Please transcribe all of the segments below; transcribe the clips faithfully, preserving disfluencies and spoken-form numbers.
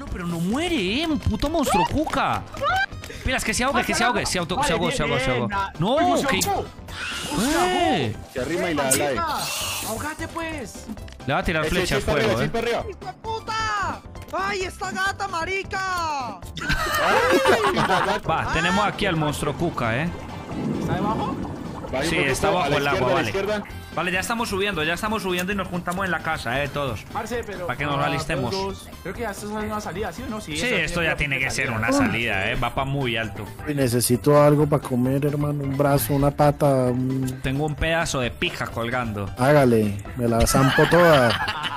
pero no muere, ¿eh? Un puto monstruo cuca. Espera, es que se ahogue, que se ahogue. Se auto, se ahogó, se ahogó, se ahogó. No, que... ¡Eh! Se arrima y la da. ¡Ahogate, pues! Le va a tirar flecha al fuego, eh. ¡Hijo de puta! ¡Ay, esta gata, marica! Va, tenemos aquí al monstruo cuca, eh. ¿Está debajo? Sí, está bajo el agua, vale. Vale, ya estamos subiendo, ya estamos subiendo y nos juntamos en la casa, eh, todos. Parce, pero... Para que nos alistemos. Todos, creo que ya esto es una salida, ¿sí o no? Sí, Sí, esto ya tiene que ser una salida, eh. Va para muy alto. Necesito algo para comer, hermano. Un brazo, una pata. Un... Tengo un pedazo de pija colgando. Hágale, me la zampo toda.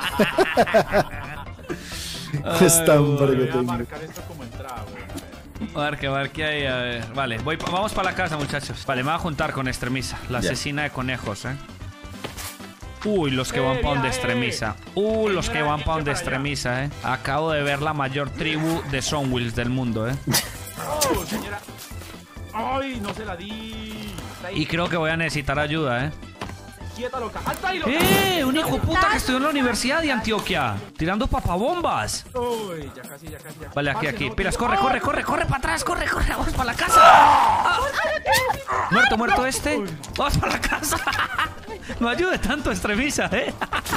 Esta hambre que tengo. marcar esto como entrada, güey. A ver, que, a ver, ¿qué hay? A ver. Vale, voy, vamos para la casa, muchachos. Vale, me voy a juntar con Extremisa, la Ya. asesina de conejos, eh. Uy, los que Eh, van para donde mira, Extremisa. eh. Uy, los que Señora, van para donde eche para allá. Extremisa, eh. Acabo de ver la mayor tribu de Sunwills del mundo, eh. ¡Oh, señora! ¡Ay, no se la di! Está ahí. Y creo que voy a necesitar ayuda, eh. ¡Quieta, loca! ¡Alta ahí, loca! ¡Eh! Un hijo de puta que estudió en la Universidad de Antioquia. Tirando papabombas. ¡Uy, ya casi, ya casi! Ya. Vale, aquí, Parce, aquí. no, Pilas, tiene- corre, ¡Oh! corre, corre, corre para atrás, corre, corre. Vamos para la casa. Ah. Muerto, muerto este. Vamos para la casa. No ayude tanto, Extremisa, eh.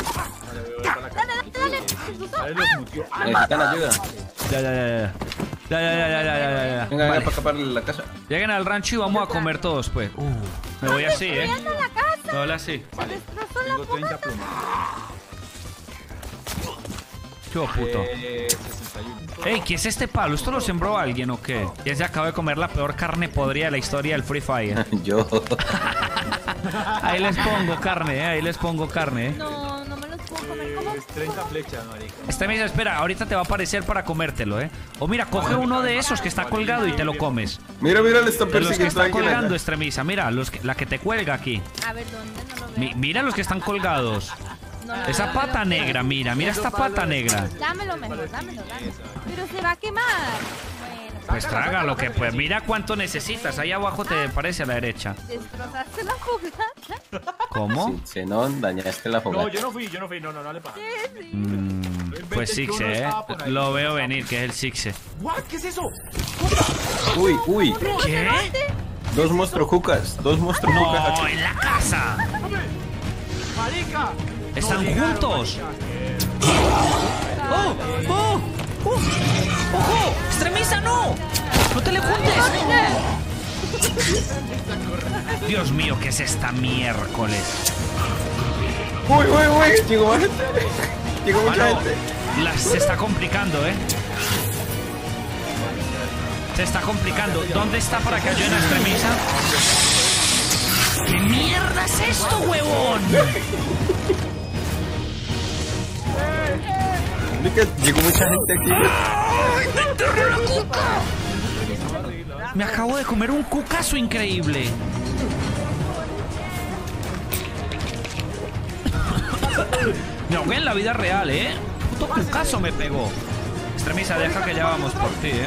Dale, los mutió. ¡Ah, ¿Necesitan ayuda? Ya, ya, ya, ya. Ya, ya, ya, ya, ya, ya, ya, ya. Venga, Vale. venga para acá para la casa. Lleguen al rancho y vamos a comer todos, pues. Uh, me voy así, eh. ¡Destruyendo la casa! Me voy así. Vale, ¡Destrozó la tengo treinta plumas. Qué puto. Eh, sesenta y uno. Ey, ¿qué es este palo? ¿Esto lo sembró alguien o qué? Ya se acaba de comer la peor carne podrida de la historia del Free Fire. Yo. Ahí les pongo carne, eh. Ahí les pongo carne, eh. No, no me los puedo comer. ¿Cómo? Es treinta flechas, marica. Este me dice, espera, ahorita te va a aparecer para comértelo, eh. O mira, coge uno de esos que está colgado y te lo comes. Mira, mira, le están De los que persiguiendo están a alguien colgando, allá. Extremisa. Mira, los que- la que te cuelga aquí. A ver, ¿dónde? No lo veo. Mi- mira los que están colgados. No, no, Esa dámelo. pata negra, mira, mira esta pata negra. Dámelo mejor, dámelo, dámelo. Pero se va a quemar. Bueno, Pues trágalo, que pues mira cuánto necesitas. Ahí abajo te parece a la derecha. destrozaste la fogata. ¿Cómo? Sí, Zenón, dañaste la No, fogata. yo no fui, yo no fui. No, no, no le pasa. Mm, pues Sixe, eh. Lo veo venir, que es el Sixe. ¿What? ¿Qué es eso? Uy, uy. ¿Qué? Dos monstruos cucas. Dos monstruos cucas No, aquí. en la casa. ¡Marica! Están No llegaron, juntos. marica. ¡Oh! ¡Oh! ¡Oh! ¡Ojo! ¡Extremisa, no! ¡No te le juntes! Dios mío, ¿qué es esta miércoles? Uy, uy, uy. Llegó más gente. Llegó mucha Mano, gente. la- se está complicando, ¿eh? Se está complicando. ¿Dónde está para que ayuden a Extremisa? ¿Qué mierda es esto, huevón? Mica, llegó mucha gente aquí. ¡Ay, me enterró la cuca! Me acabo de comer un cucazo increíble. Me ahogué en la vida real, ¿eh? Puto cucazo me pegó. Extremisa, deja que ya vamos por ti, ¿eh?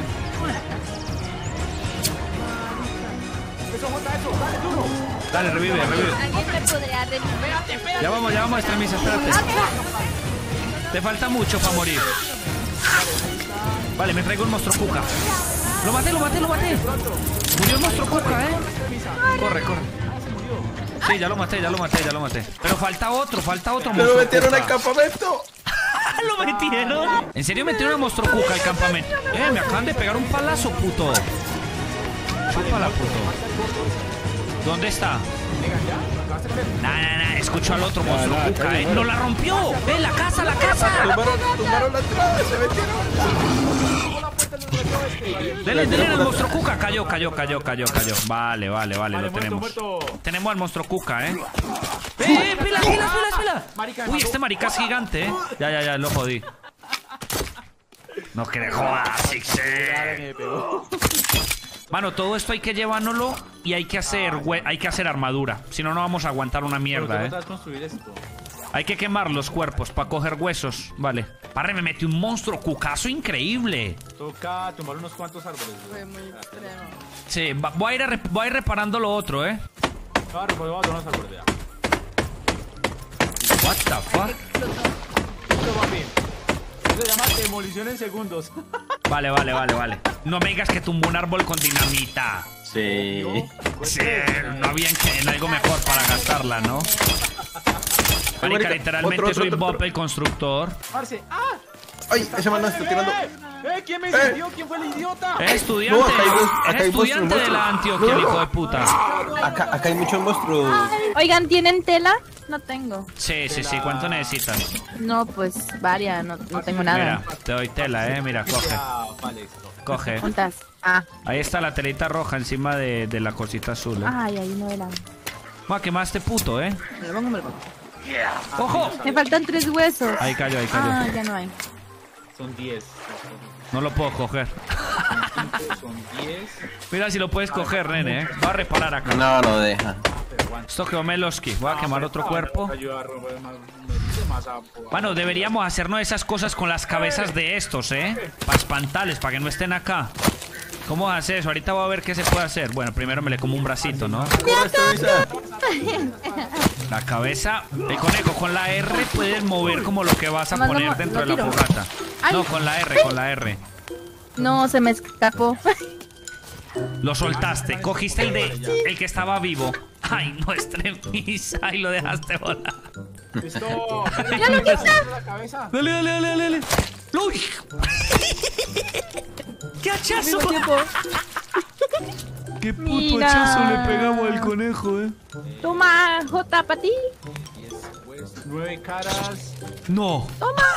Eso, bota eso. Dale, duro. Dale, revive, revive. Alguien me podría revivir. Ya vamos, ya vamos, Extremisa, espérate. Te falta mucho para morir. Vale, me traigo un monstruo cuca. Lo maté, lo maté, lo maté. Murió el monstruo cuca, ¿eh? Corre, corre. Sí, ya lo maté, ya lo maté, ya lo maté. Pero falta otro, falta otro Me lo monstruo metieron cuca. al campamento. ¿Lo metieron? ¿En serio metieron a monstruo cuca al campamento? Eh, me acaban de pegar un palazo, puto. Chúpala, puto. ¿Dónde está? Nah, nah, nah, escucho al otro monstruo cuca, eh. ¡No la rompió! ¡Eh, la casa, la casa! Tumbaron, tumbaron la entrada. Se metieron. Dele, dele al monstruo cuca. Cayó, cayó, cayó, cayó, cayó. Vale, vale, vale, Vale, lo muerto, tenemos. muerto. Tenemos al monstruo cuca, eh. ¡Eh, eh! ¡Pila, pila, pila, pila! Marica, Uy, este marica es gigante, eh. Ya, ya, ya, lo jodí. No que le jodas, Sixe. Me pegó. Mano, todo esto hay que llevárnoslo y hay que hacer hue- hay que hacer armadura. Si no, no vamos a aguantar una mierda, eh. ¿Cómo construir esto? Hay que quemar los cuerpos para coger huesos. Vale. Parre, me metí un monstruo cucazo increíble. Toca tumbar unos cuantos árboles. Fue muy extremo. Sí, va- voy a ir, a rep- voy a ir reparando lo otro, eh. Claro, pues vamos a unos árboles ya. What the fuck? Esto va bien. Eso se llama Demolición en segundos. Vale, vale, vale, vale. No me digas que tumbó un árbol con dinamita. Sí. Sí, no había en, en algo mejor para gastarla, ¿no? Marica, Marica, literalmente otro, otro, soy otro, Bob otro. el constructor. Parce. ¡Ah! Ay, ese man no está tirando. ¡Eh! ¡Eh! ¿Quién me incendió? ¿Quién fue el idiota? Es estudiante. No, acá hay dos- acá es hay estudiante monstruos, de la monstruos. Antioquia, el No. hijo de puta. Acá, acá hay muchos monstruos. Oigan, ¿tienen tela? No tengo. Sí, sí, sí. ¿Cuánto necesitan? No, pues varias, no, no tengo nada. Mira, te doy tela, eh. Mira, coge. Ah, vale, esto. Coge. ¿Cuántas? Ah, Ahí está la telita roja encima de, de la cosita azul, eh. ay, ahí no era. Va, quemaste puto, eh. Me lo pongo, me lo pongo. ¡Ojo! Me faltan tres huesos. Ahí cayó, ahí cayó. Ah, ya no hay. Son diez. No lo puedo coger. Son diez. Mira si lo puedes coger, nene, eh. Va a reparar acá. No, no deja. Esto quedó Meloski. Voy a quemar otro cuerpo. Ayuda a romper más. Metiste más a. Bueno, deberíamos hacernos esas cosas con las cabezas de estos, ¿eh? Para espantarles, para que no estén acá. ¿Cómo hace eso? Ahorita voy a ver qué se puede hacer. Bueno, primero me le como un bracito, ¿no? Corre esta misa. La cabeza, el conejo, con la R puedes mover como lo que vas a Nomás poner lo- dentro lo de la tiro. fogata. Ay. No, con la R, con la R. No, se me escapó. Lo soltaste, cogiste el de el que estaba vivo. Ay, no es tremisa y lo dejaste volar. Esto. ¡Ya lo quita! La cabeza. Dale, dale, dale, dale, dale. ¡Uy! ¡Qué hachazo! ¡Qué puto Mira. hachazo le pegamos al conejo, eh! Toma, J, para ti. Nueve caras. ¡No!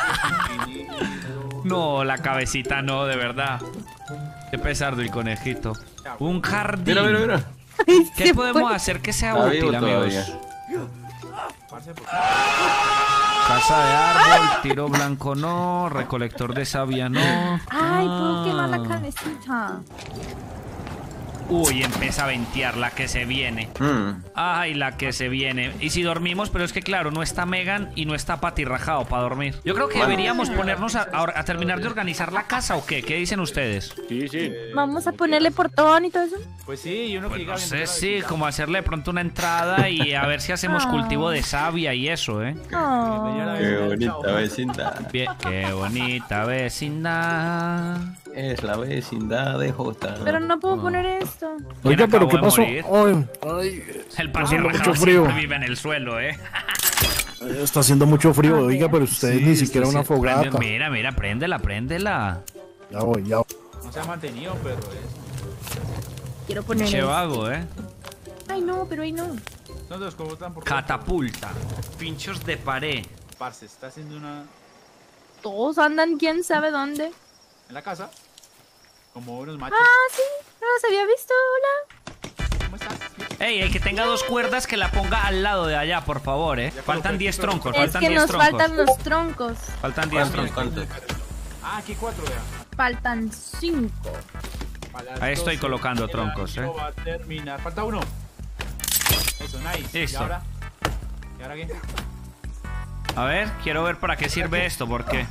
No, la cabecita no, de verdad. Qué pesar el conejito. Un jardín. Mira, mira, mira. Ay, ¿Qué se podemos fue. hacer que sea Está útil, vivo amigos? todavía. Parce, por Casa de árbol, tiro blanco no, recolector de savia no. Ay, puedo Ah. quemar la carnecita. Uy, empieza a ventear la que se viene. Mm. Ay, la que se viene. Y si dormimos, pero es que claro, no está Megan y no está Patty rajado para dormir. Yo creo que deberíamos ponernos a, a- a terminar de organizar la casa o qué. ¿Qué dicen ustedes? Sí, sí. Vamos a ponerle portón y todo eso. Pues sí, y uno Pues que no diga sé, bien, sí, como hacerle de pronto una entrada y a ver si hacemos Ah. cultivo de savia y eso, ¿eh? Oh. Qué bonita vecindad. Bien, qué bonita vecindad. Es la vecindad de Jota. Pero no puedo poner esto. Oiga, pero acabó ¿qué de pasó? morir? Ay, ay, El está haciendo patrón mucho frío. siempre vive en el suelo, ¿eh? Está haciendo mucho frío. Oiga, pero ustedes ni siquiera una fogata. Prende- mira, mira, préndela, préndela. Ya voy, ya voy. No se ha mantenido, pero es. Quiero poner Che esto. vago, ¿eh? Ay, no, pero ahí no. Entonces, ¿cómo están por Catapulta. Pinchos de pared. Parce, está haciendo una. Todos andan quién sabe dónde. En la casa. Como unos machos. Ah, sí. No los había visto. Hola. ¿Cómo estás? Ey, el que tenga dos cuerdas que la ponga al lado de allá, por favor, ¿eh? Faltan diez troncos, Es faltan que diez nos troncos. faltan los troncos. Faltan diez ¿Cuántos? troncos. ¿Cuántos? Ah, aquí cuatro, vea. Faltan cinco. A las Ahí estoy doce colocando el troncos, año eh. va a terminar. Falta uno. Eso, nice. Listo. ¿Y ahora? ¿Y ahora qué? A ver, quiero ver para qué sirve esto, porque...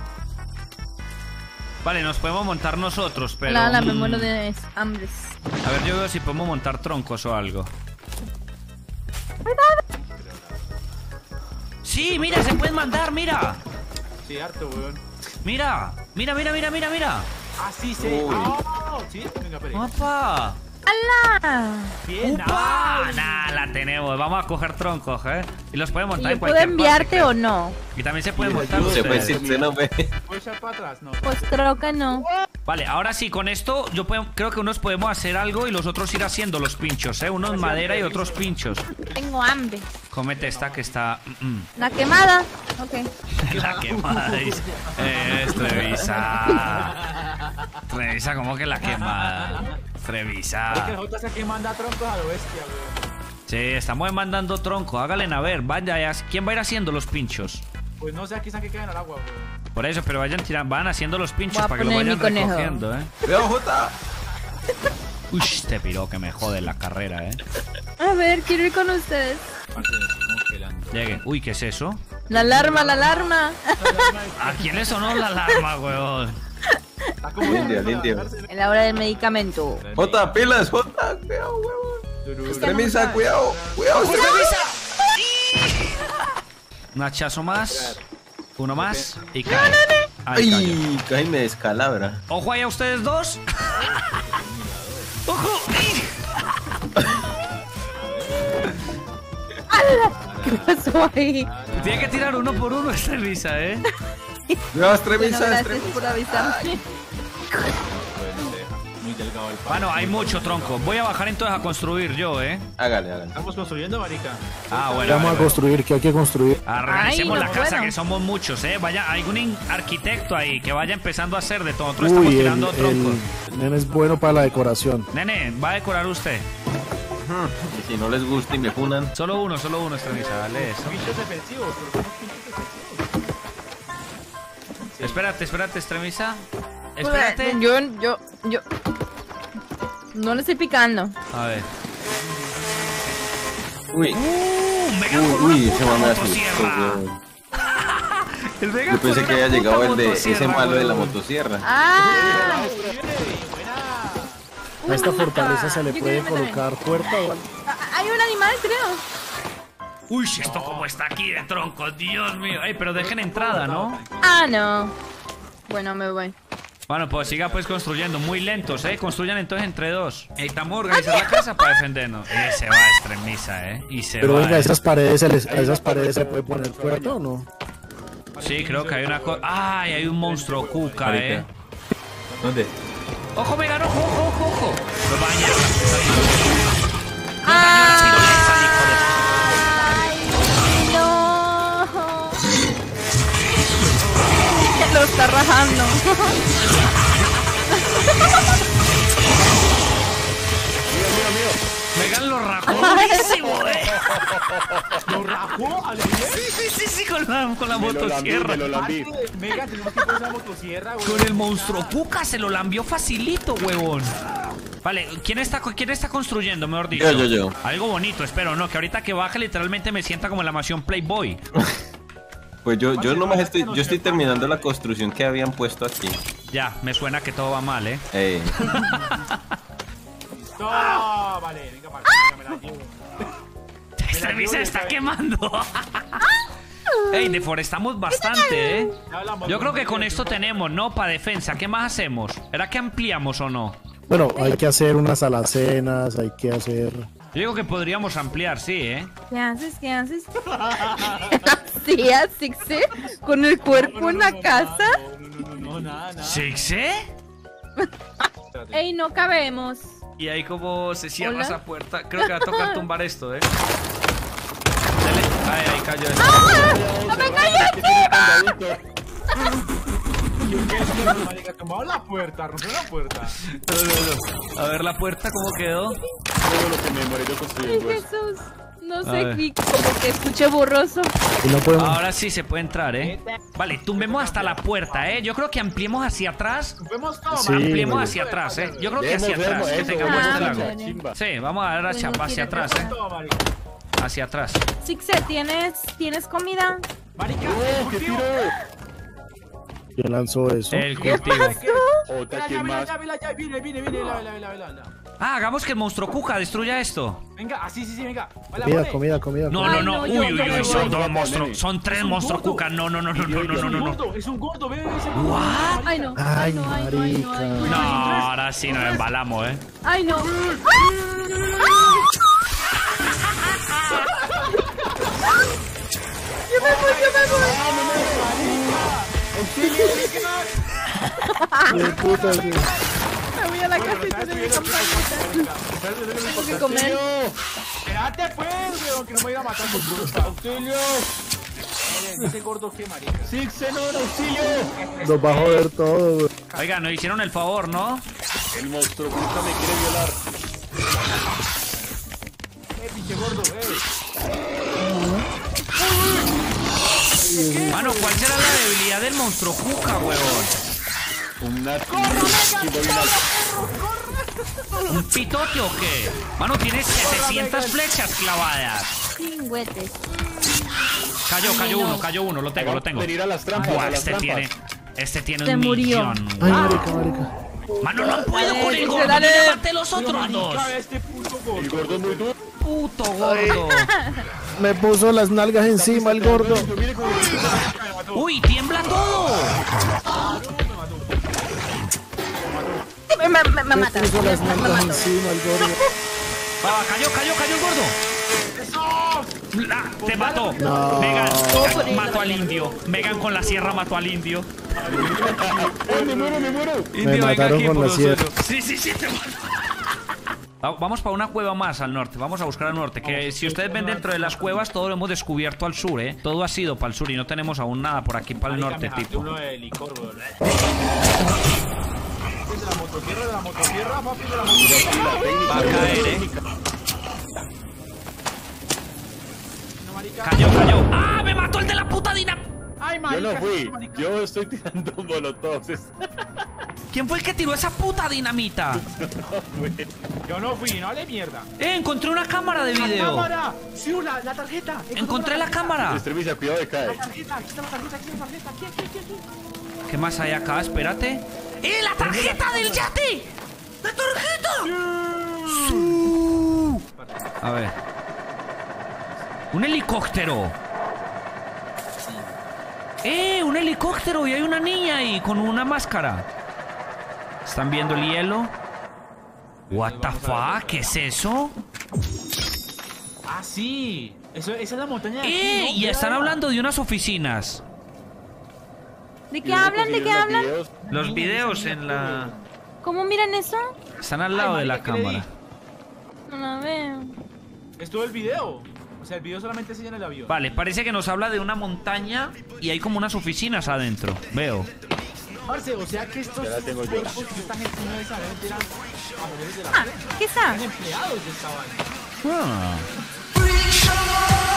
Vale, nos podemos montar nosotros, pero... La, la, me mm, muero de hambres. A ver, yo veo si podemos montar troncos o algo. Sí, mira, se pueden mandar, mira. Sí, harto, weón. Mira, mira, mira, mira, mira, mira. Ah, sí, sí. Uy. Ah, sí, venga, espere. ¡Opa! ¡Hala! Bien, ¡Upa! nice. Nah, la tenemos. Vamos a coger troncos, ¿eh? Y los podemos ¿Y montar en yo puedo cualquier enviarte parte, o no? Y también se pueden montar Se puede ustedes. decir, se no ve. ¿Puedo echar para atrás? No. Pues creo que no. Vale, ahora sí, con esto yo puedo- creo que unos podemos hacer algo y los otros ir haciendo los pinchos, ¿eh? Unos madera y otros pinchos. Tengo hambre. Cómete esta que está... mm, mm. La quemada. Ok. La quemada, dice. Eh, Es Trevisa. Trevisa, ¿cómo que la quemada? Es que el Trevisa. J es el que manda troncos a lo bestia, weón. Sí, estamos mandando tronco. Hágale a ver, vaya, ya- ¿quién va a ir haciendo los pinchos? Pues no sé, aquí están que caen al agua, weón. Por eso, pero vayan tirando, van haciendo los pinchos Voy a para que lo poner mi vayan conejo. recogiendo, ¿eh? Cuidado, Jota. Uy, este piro que me jode la carrera, ¿eh? A ver, quiero ir con ustedes. Parce, estamos pelando. Llegue. Uy, ¿qué es eso? La alarma, la alarma. ¿A quién le sonó la alarma, weón? Está como Limpio, limpio. En la hora del medicamento. Jota, pilas, Jota. Cuidado, huevón. Premisa, cuidado. Cuidado, se Un hachazo más. Uno más. Y cae. Ay, Ay, casi me descalabra. ojo ahí a ustedes dos. ¡Ojo! ¿Qué pasó ahí? Tiene que tirar uno por uno esta risa, ¿eh? No, extremisa, Bueno, gracias extremisa. por avisarme. Muy delgado el palo. Bueno, hay mucho tronco. Voy a bajar entonces a construir yo, ¿eh? Hágale, hágale. Estamos construyendo, marica. Ah, bueno. Vamos vale, a vale. construir, que hay que construir. Organicemos Ay, la no, casa, bueno. que somos muchos, ¿eh? Vaya, hay un arquitecto ahí que vaya empezando a hacer de todo. Nosotros estamos Uy, el, tirando troncos. el nene es bueno para la decoración. Nene, va a decorar usted. Y si no les gusta y me funan. Solo uno, solo uno, extremista, dale eso. Bichos defensivos, pero somos pinches defensivos. Espérate, espérate, extremista. Espérate. Yo, yo, yo. No le estoy picando. A ver. Uy, ¡Uh! ¡Mega uy, con una uy, ese puta man me asustó, motosierra! weón. El Vega Yo pensé con que una había puta llegado el de motosierra, ese malo de la weón. motosierra. ¡Ah! A esta fortaleza se le Yo puede creo que me colocar puerta o algo. Ah, hay un animal, creo. Uy, esto como está aquí de troncos, Dios mío. Ey, pero dejen entrada, ¿no? Ah, no. Bueno, me voy. Bueno, pues siga pues construyendo, muy lentos, ¿eh? Construyan entonces entre dos. Necesitamos organizar la casa para defendernos. Eh, se va extremisa, ¿eh? Y se Pero va. venga, eh. esas paredes, se les- a esas paredes se puede poner puerta o no. Sí, creo que hay una cosa. ¡Ay, hay un monstruo cuca, eh! ¿Dónde? ¡Ojo, Megan, ojo, ojo, ojo, ojo! Nos baña la Nos bañó la tirolesa, hijo de... ¡Ay, no! Lo está rajando. Megan lo rajó durísimo, eh. ¿Lo rajó? ¿Al bien? Sí, sí, sí, sí, con la, con la motosierra. Mega, tenemos que poner una motosierra, güey. Con el monstruo cuca se lo lambió facilito, huevón. Vale, ¿quién está, ¿quién está construyendo, mejor dicho? Yo, yo, yo. Algo bonito, espero, ¿no? Que ahorita que baje literalmente me sienta como en la mansión Playboy. Pues yo, yo nomás estoy, yo estoy terminando la construcción que habían puesto aquí. Ya, me suena que todo va mal, ¿eh? Eh, No, vale, venga, para acá, me la llevo. Este se está quemando. Ey, deforestamos bastante, ¿eh? Ya hablamos, Yo creo que con ya esto tenemos, ¿no? Para defensa. ¿Qué más hacemos? ¿Era que ampliamos o no? Bueno, hay que hacer unas alacenas, hay que hacer... Yo digo que podríamos ampliar, sí, ¿eh? ¿Qué haces? ¿Qué haces? ¿Así, así, sí? ¿Con el cuerpo en la casa? No, no, no, no, nada, nada. ¿Sixé? Ey, no cabemos. Y ahí como se cierra Hola. esa puerta. Creo que va a tocar tumbar esto, ¿eh? Dale. Ay, ahí cayó esto. ¡No me cayó Marica, tomaba la puerta, rompió la puerta. No, no, no. A ver la puerta cómo quedó. Ay, Jesús. No A sé, ver. vi como que escuché borroso. Y no podemos... Ahora sí se puede entrar, ¿eh? Vale, tumbemos hasta la puerta, ¿eh? Yo creo que ampliemos hacia atrás. Vemos todo, Sí, man. Ampliemos vale. hacia atrás, ¿eh? Yo creo que hacia atrás, que tenga Ah, vuestro vale. lago. Sí, vamos a dar hacia, Bueno, hacia quiere atrás, ¿eh? Todo, marica. Hacia atrás. Sixe, ¿tienes, ¿tienes comida? Marica, cultivo. ¿Quién lanzó eso? El cultivo. Mira, ya, mira, ya, mira, ya, viene, viene, viene, la, la, la, la, la. Ah, hagamos que el monstruo cuca destruya esto. Venga, así, sí, sí, venga. Vale, Comida, pone. comida, comida. No, comida. no, no. Ay, Uy, no, uy, yo uy, me son voy. dos monstruos. Son tres monstruos cuca. No, no, no, no, no, no, Es no, un no. gordo, es un gordo, ve, ese gordo. What? Ay, no. Ay, no, ay, no, ay, no, ay, no. No, ahora sí nos embalamos, ¿eh? Ay, no. Yo me voy, yo me voy. ¡Qué puta, sí! Me voy a la casita de mi campañita. Tengo que comer. Espérate, pues, weón, que no me voy a ir a matar por culpa. ¡Auxilio! Ese gordo, qué marica. Nos va a joder todo, güey. Oiga, nos hicieron el favor, ¿no? Eh, pinche gordo, eh. Mano, ¿cuál será la debilidad del monstruo cuca, huevón? ¿Un pitote o qué? Mano, tiene setecientas flechas clavadas. Chingüetes. Cayó, cayó uno, cayó uno, lo tengo, lo tengo. Buah, este tiene, este tiene Se un murió. millón. Ay, marica, marica. Mano, no puedo con el Dale, gordo, dale. yo levanté los otros dos. Marica, este puto gordo. Puto gordo. Me puso las nalgas encima el gordo. Uy, tiembla todo. me, me, me mata. Puso las Me mantas mato. encima el gordo. Va, cayó, cayó, cayó el gordo. Ah, te mató. No. Megan mató al indio. Megan con la sierra mató al indio. me muero, me muero. Indio, Me venga mataron aquí con por la lo sierra. suyo. Sí, sí, sí, te mató. Va- Vamos para una cueva más al norte. Vamos a buscar al norte. Que si ustedes ven dentro de las cuevas, todo lo hemos descubierto al sur, ¿eh? Todo ha sido para el sur y no tenemos aún nada por aquí para el Marica, norte, me jalé tipo. uno de licor, weón. De la motosierra, de la motosierra, papi, de la motosierra. Va a caer, ¿eh? No, marica. Cayó, cayó. ¡Ah! ¡Me mató el de la puta dinamita! Ay, Yo marica. no fui, marica. yo estoy tirando molotovs. ¿Quién fue el que tiró esa puta dinamita? Yo no fui, no hable mierda. ¡Eh! Encontré una cámara de ¡La video. cámara! Sí, la, la tarjeta. Encontré la cámara. Extremisa, cuidado de caer. La tarjeta, aquí está la tarjeta, aquí está la tarjeta. Aquí, aquí, aquí, aquí. ¿Qué más hay acá? Espérate. ¡Eh! ¡La tarjeta del yate! ¡La tarjeta! Su. A ver. Un helicóptero. ¡Eh! Un helicóptero y hay una niña ahí con una máscara. ¿Están viendo el hielo? What the fuck? ¿Qué es eso? Ah, sí. Eso, esa es la montaña de aquí, ¡Eh! ¿no? Y están Vea. hablando de unas oficinas. ¿De qué hablan? ¿De qué hablan? Los videos en la... ¿Cómo miran eso? Están al lado Ay, de la marica, ¿qué le cámara. No la veo. Es todo el video. O sea, el video solamente enseña el avión. Vale, parece que nos habla de una montaña y hay como unas oficinas adentro. Veo. Parce, o sea que estos Ya la tengo yo. cuerpos que esta gente no necesariamente eran trabajadores de la Ah, red, ¿qué está? eran empleados de esta vaina. Ah.